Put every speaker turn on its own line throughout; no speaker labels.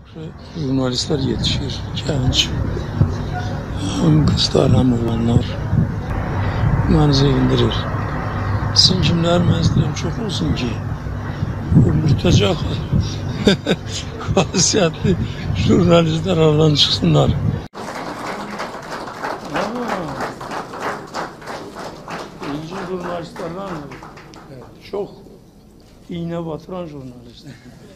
Jurnalistler yetişir, genç. Hem kızlar hem oğlanlar. Beni sevindirir. Sizin kimler mesleğim çok olsun ki bu mürtecak hasiyetli jurnalistler aradan çıksınlar. İyice jurnalistlerden mi? Evet, çok iğne batıran jurnalistler.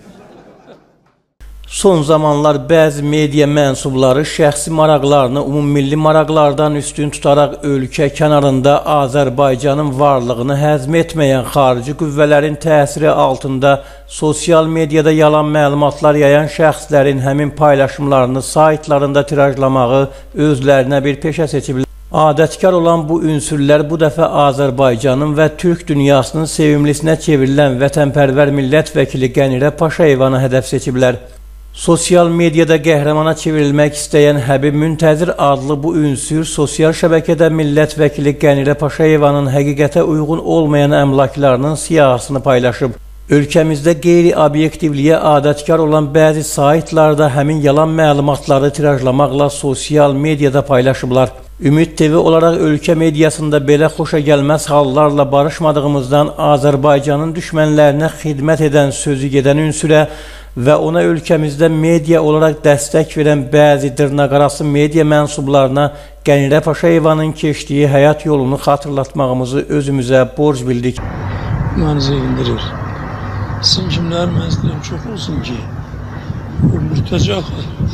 Son zamanlar bəzi media mənsubları şəxsi maraqlarını umummilli maraqlardan üstün tutaraq ölkə kənarında Azərbaycanın varlığını həzm etməyən xarici qüvvələrin təsiri altında sosial mediada yalan məlumatlar yayan şəxslərin həmin paylaşımlarını saytlarında tirajlamağı özlərinə bir peşə seçiblər. Adətkar olan bu ünsürlər bu dəfə Azərbaycanın və Türk dünyasının sevimlisinə çevrilən vətənpərvər millət vəkili Qənirə Paşayevanı hədəf seçiblər. Sosial mediada qəhrəmana çevrilmək istəyən Həbib Müntəzir adlı bu ünsür sosial şəbəkədə millət vəkili Qənirə Paşayevanın həqiqətə uyğun olmayan əmlaklarının siyahısını paylaşıb. Ölkəmizdə qeyri-obyektivliyə adətkar olan bəzi saytlarda həmin yalan məlumatları tirajlamaqla sosial mediada paylaşıblar. Ümid TV olaraq ölkə mediasında belə xoşa gəlməz hallarla barışmadığımızdan Azərbaycanın düşmənlərinə xidmət edən sözü gedən ünsürə və ona ölkəmizdə media olaraq dəstək verən bəzi dırnaqarası media mənsublarına Qənirə Paşayevanın keçdiyi həyat yolunu xatırlatmağımızı özümüzə borc bildik.
Beni sevindirir. Sizin kimler mesleğim çok olsun ki bu mürtecak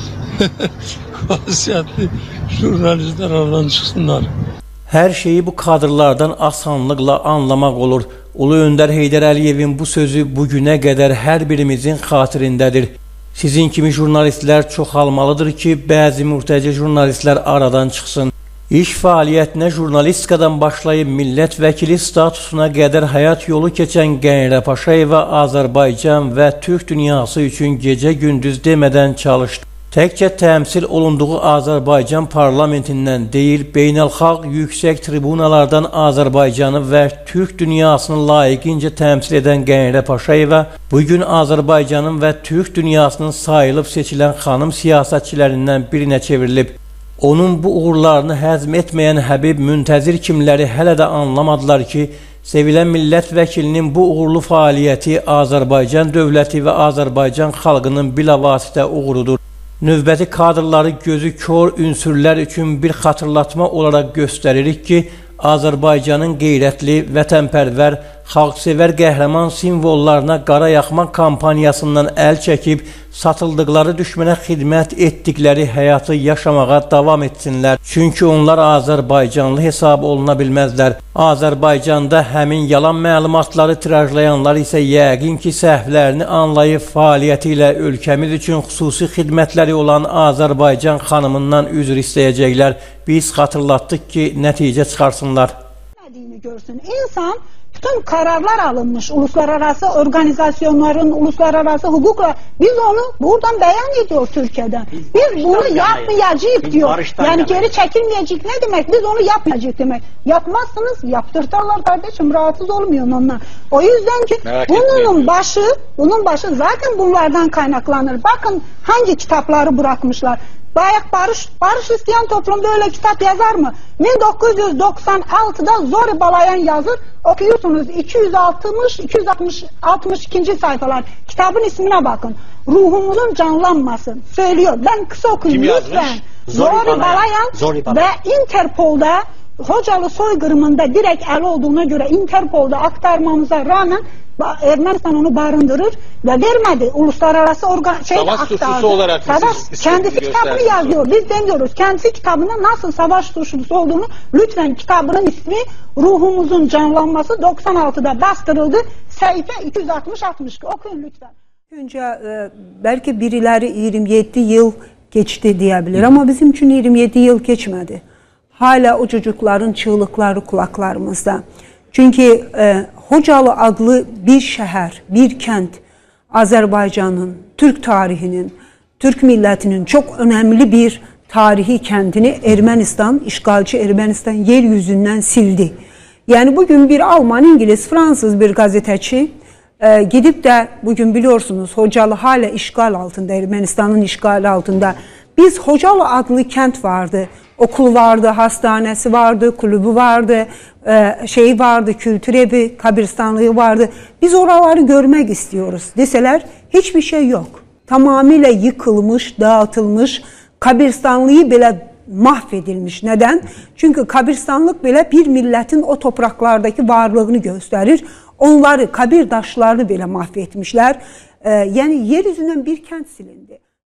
hasiyetli jurnalistler aradan çıksınlar.
Hər şeyi bu kadrlardan asanlıqla anlamaq olur. Ulu Öndər Heydər Əliyevin bu sözü bugünə qədər hər birimizin xatirindədir. Sizin kimi jurnalistlər çoxalmalıdır ki, bəzi mürtəci jurnalistlər aradan çıxsın. İş fəaliyyətinə jurnalistikadan başlayıb millət vəkili statusuna qədər həyat yolu keçən Qənirə Paşayeva Azərbaycan və Türk dünyası üçün gecə-gündüz demədən çalışdı. Təkcə təmsil olunduğu Azərbaycan parlamentindən deyil, beynəlxalq yüksək tribunalardan Azərbaycanı və Türk dünyasını layiqincə təmsil edən Qənirə Paşayeva bugün Azərbaycanın və Türk dünyasının sayılıb seçilən xanım siyasətçilərindən birinə çevrilib. Onun bu uğurlarını həzm etməyən Həbib Müntəzir kimləri hələ də anlamadılar ki, sevilən millət vəkilinin bu uğurlu fəaliyyəti Azərbaycan dövləti və Azərbaycan xalqının bilavasitə uğurudur. Növbəti kadrları gözü kör ünsürlər üçün bir xatırlatma olaraq göstəririk ki, Azərbaycanın qeyrətli, vətənpərvər, xalqsevər qəhrəman simvollarına qara yaxma kampaniyasından əl çəkib, satıldıqları düşmənə xidmət etdikləri həyatı yaşamağa davam etsinlər. Çünki onlar Azərbaycanlı hesab oluna bilməzlər. Azərbaycanda həmin yalan məlumatları tirajlayanlar isə yəqin ki, səhvlərini anlayıb fəaliyyəti ilə ölkəmiz üçün xüsusi xidmətləri olan Azərbaycan xanımından üzr istəyəcəklər. Biz xatırlatdıq ki, nəticə çıxarsınlar.
Görsün. İnsan bütün kararlar alınmış uluslararası organizasyonların, uluslararası hukukla biz onu buradan beyan ediyoruz Türkiye'den. Biz bunu yapmayacağız diyor. Yani geri çekilmeyecek ne demek? Biz onu yapmayacak demek. Yapmazsınız, yaptırtarlar kardeşim, rahatsız olmuyor onlar. O yüzden ki bunun başı zaten bunlardan kaynaklanır. Bakın hangi kitapları bırakmışlar. Barış isteyen toplum böyle kitap yazar mı? 1996'da Zori Balayan yazır. Okuyorsunuz 260-262. sayfalar. Kitabın ismine bakın. Ruhumuzun canlanması. Söylüyor. Ben kısa okuyayım lütfen. Zori Balayan ve Interpol'da Hocalı soykırımında direkt el olduğuna göre Interpol'da aktarmamıza rağmen Ermənistan onu barındırır ve vermedi. Uluslararası
savaş suçlusu olarak
kendisi kitabını yazıyor. Biz demiyoruz. Kendisi kitabında nasıl savaş suçlusu olduğunu lütfen kitabının ismi Ruhumuzun Canlanması 96'da bastırıldı. Sayfa 260-62. Okuyun lütfen.
Önce belki birileri 27 yıl geçti diyebilir ama bizim için 27 yıl geçmedi. Hala o çocukların çığlıkları kulaklarımızda. Çünkü Hocalı adlı bir şəhər, bir kənd Azərbaycanın, Türk tarihinin, Türk millətinin çok önemli bir tarihi kəndini Ermənistan, işgalci Ermənistan yeryüzündən sildi. Yani bugün bir Alman, İngiliz, Fransız bir gazeteci Gidip de bugün biliyorsunuz Hocalı hala işgal altında, Ermenistan'ın işgali altında. Biz Hocalı adlı kent vardı. Okul vardı, hastanesi vardı, kulübü vardı, vardı, kültür evi, kabirstanlığı vardı. Biz oraları görmek istiyoruz deseler hiçbir şey yok. Tamamıyla yıkılmış, dağıtılmış, kabirstanlığı bile mahvedilmiş. Neden? Çünkü kabirstanlık bile bir milletin o topraklardaki varlığını gösterir. Onları, kabir daşlarını bile mahvetmişler. Yani yeryüzünden bir kent silindi.